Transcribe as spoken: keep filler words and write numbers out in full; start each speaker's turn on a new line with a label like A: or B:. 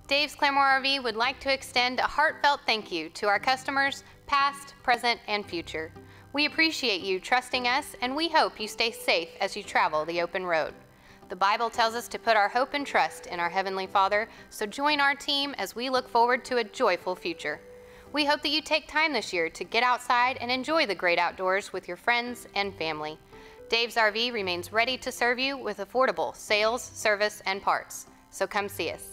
A: Dave's Claremore R V would like to extend a heartfelt thank you to our customers, past, present, and future. We appreciate you trusting us, and we hope you stay safe as you travel the open road. The Bible tells us to put our hope and trust in our Heavenly Father, so join our team as we look forward to a joyful future. We hope that you take time this year to get outside and enjoy the great outdoors with your friends and family. Dave's R V remains ready to serve you with affordable sales, service, and parts. So come see us.